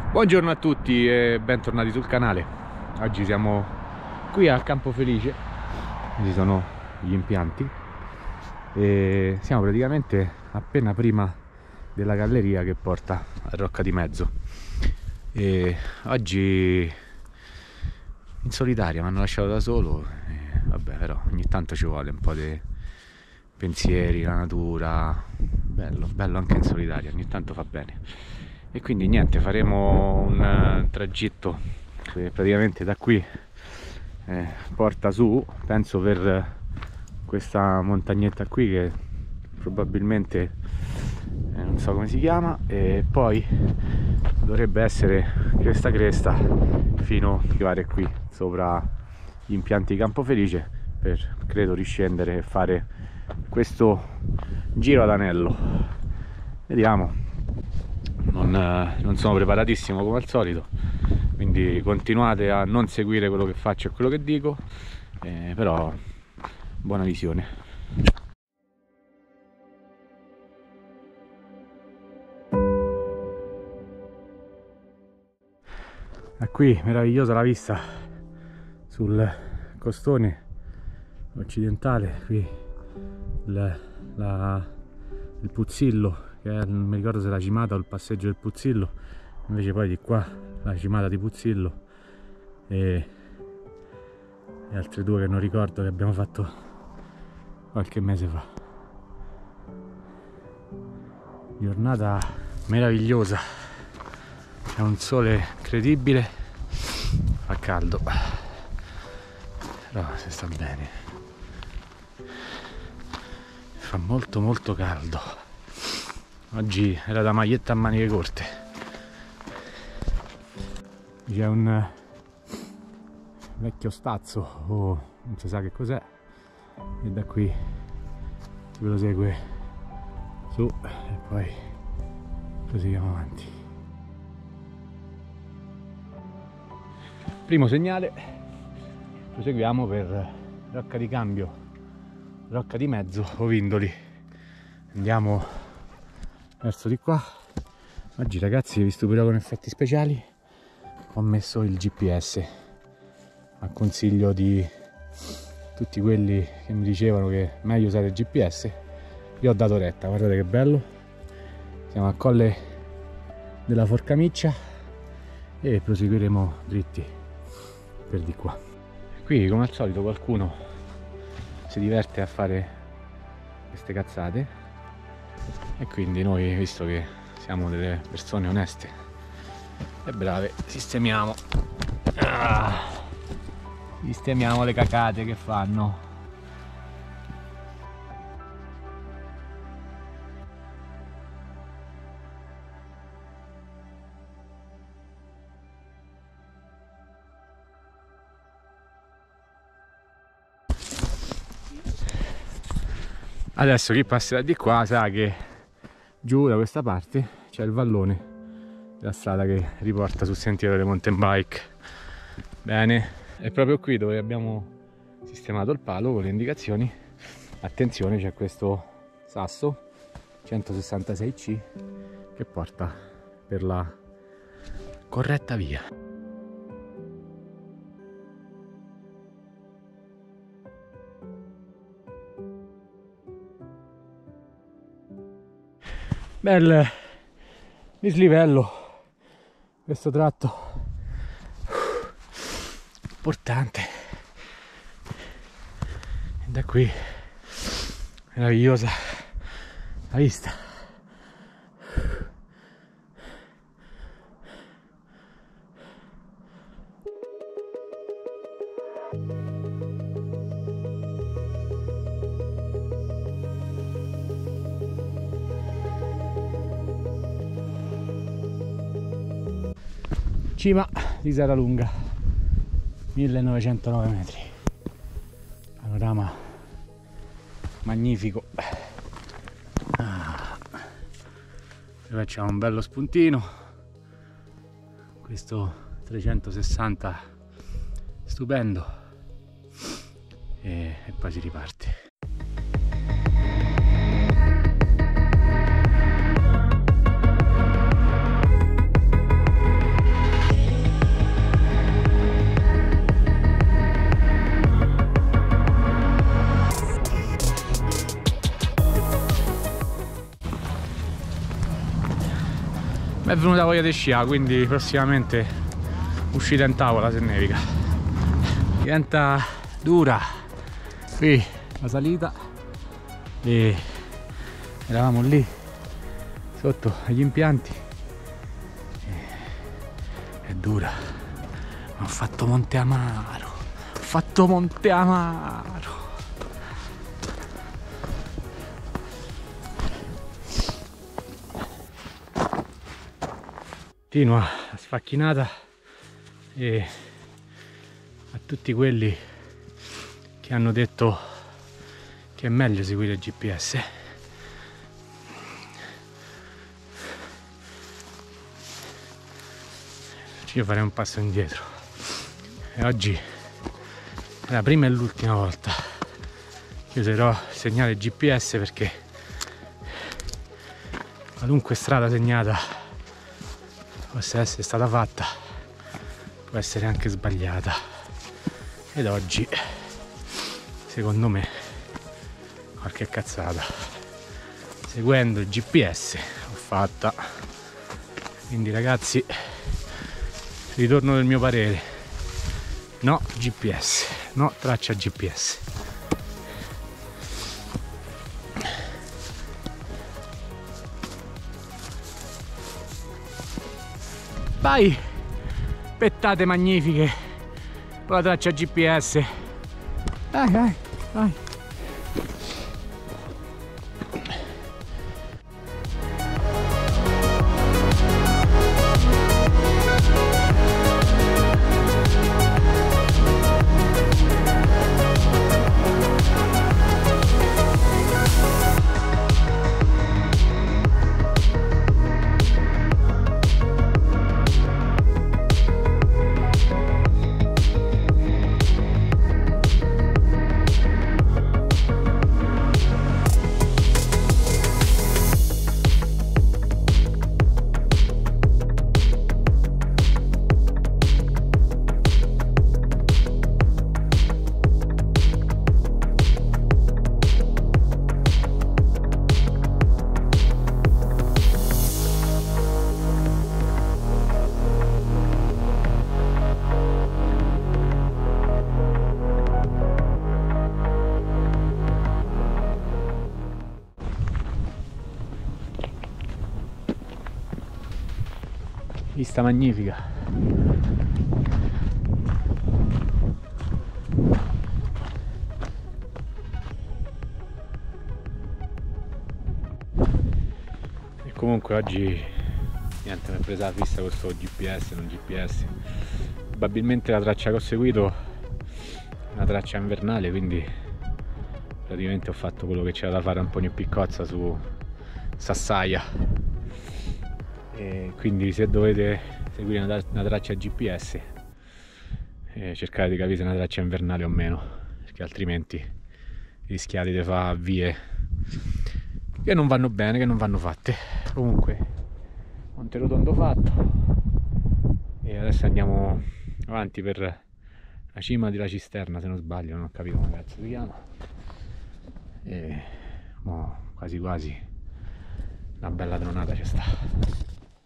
Buongiorno a tutti e bentornati sul canale. Oggi siamo qui a Campo Felice, ci sono gli impianti e siamo praticamente appena prima della galleria che porta a Rocca di Mezzo. E oggi in solitaria mi hanno lasciato da solo e vabbè, però ogni tanto ci vuole un po' di pensieri, la natura, bello anche in solitaria, ogni tanto fa bene. E quindi niente, faremo un tragitto che praticamente da qui porta su, penso per questa montagnetta qui che probabilmente non so come si chiama, e poi dovrebbe essere cresta fino ad arrivare qui sopra gli impianti di Campo Felice per credo riscendere e fare questo giro ad anello. Vediamo. Non sono preparatissimo come al solito, quindi continuate a non seguire quello che faccio e quello che dico, però buona visione. Da qui meravigliosa la vista sul costone occidentale, qui il Puzzillo, che non mi ricordo se è la cimata o il passeggio del Puzzillo, invece poi di qua la cimata di Puzzillo e altre due che non ricordo, che abbiamo fatto qualche mese fa. Giornata meravigliosa, c'è un sole incredibile, fa caldo, però si sta bene, fa molto caldo. Oggi era da maglietta a maniche corte. C'è un vecchio stazzo o non si sa che cos'è, e da qui si prosegue su e poi proseguiamo avanti. Primo segnale, proseguiamo per Rocca di Cambio, Rocca di Mezzo o Vindoli. Andiamo verso di qua. Oggi ragazzi, vi stupirò con effetti speciali, ho messo il GPS a consiglio di tutti quelli che mi dicevano che è meglio usare il GPS. Io ho dato retta, guardate che bello, siamo a Colle della Forcamiccia e proseguiremo dritti per di qua. Qui come al solito qualcuno si diverte a fare queste cazzate e quindi noi, visto che siamo delle persone oneste e brave, sistemiamo le cacate che fanno. Adesso chi passerà di qua sa che giù da questa parte c'è il vallone della strada che riporta sul sentiero delle mountain bike. Bene, è proprio qui dove abbiamo sistemato il palo con le indicazioni. Attenzione, c'è questo sasso 166C che porta per la corretta via. Bel dislivello questo tratto, importante, e da qui meravigliosa la vista. Cima di Serralunga, 1909 metri, panorama magnifico. Facciamo un bello spuntino, questo 360 stupendo, e poi si riparte. mi è venuta voglia di sciare, quindi prossimamente uscita in tavola se nevica. Diventa dura qui la salita e eravamo lì sotto agli impianti, è dura. Ho fatto Monte Amaro, ho fatto Monte Amaro. Continua la sfacchinata e a tutti quelli che hanno detto che è meglio seguire il GPS, io farei un passo indietro e oggi è la prima e l'ultima volta che userò il segnale GPS, perché qualunque strada segnata possa essere stata fatta può essere anche sbagliata, ed oggi secondo me qualche cazzata seguendo il GPS l'ho fatta. Quindi ragazzi, ritorno del mio parere: no GPS, no traccia GPS. Vai, pettate magnifiche con la traccia GPS. Vai, vai, vai. Vista magnifica. E comunque oggi niente, mi è presa la fissa questo GPS, non GPS. Probabilmente la traccia che ho seguito è una traccia invernale, quindi praticamente ho fatto quello che c'era da fare un po' più piccozza su Sassaia. E quindi se dovete seguire una traccia GPS, cercate di capire se è una traccia invernale o meno, perché altrimenti rischiate di fare vie che non vanno bene, che non vanno fatte. Comunque Monterotondo fatto, e adesso andiamo avanti per la cima della Cisterna, se non sbaglio, non ho capito come cazzo si chiama, e quasi quasi una bella tronata ci sta.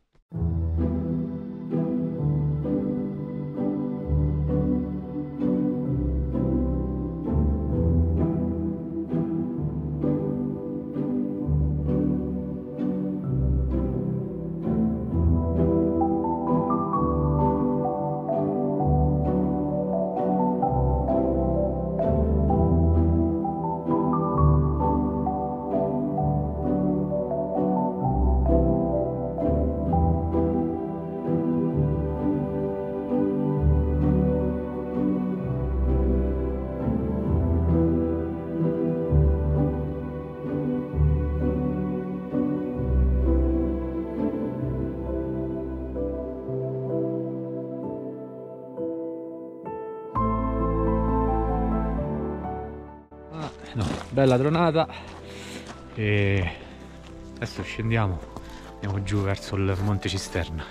No, bella tronata, e adesso scendiamo, andiamo giù verso il Monte Cisterna.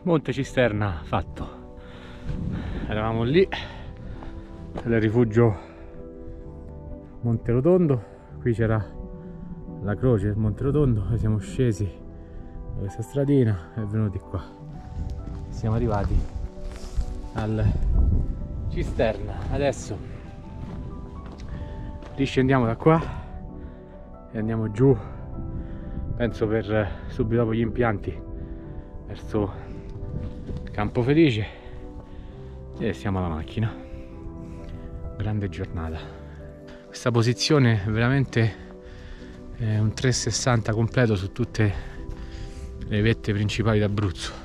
Monte Cisterna fatto. Eravamo lì nel rifugio Monte Rotondo, qui c'era la croce del Monte Rotondo, noi siamo scesi da questa stradina e venuti qua. Siamo arrivati al Cisterna. Adesso riscendiamo da qua e andiamo giù, penso per subito dopo gli impianti, verso Campo Felice, e siamo alla macchina. Grande giornata. Questa posizione è veramente un 360 completo su tutte le vette principali d'Abruzzo,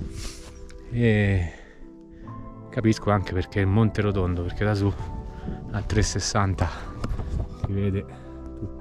e capisco anche perché il Monte Rotondo, perché da su a 360 si vede tutto.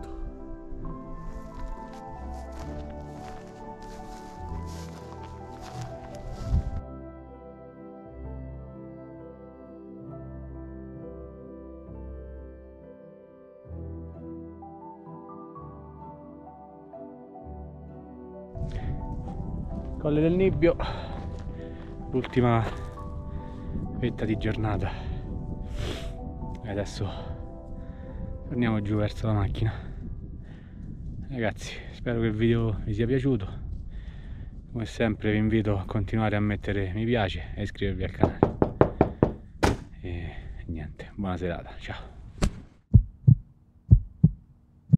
Colle del Nibbio, l'ultima vetta di giornata, e adesso torniamo giù verso la macchina. Ragazzi, spero che il video vi sia piaciuto. Come sempre vi invito a continuare a mettere mi piace e iscrivervi al canale, e niente, buona serata, ciao.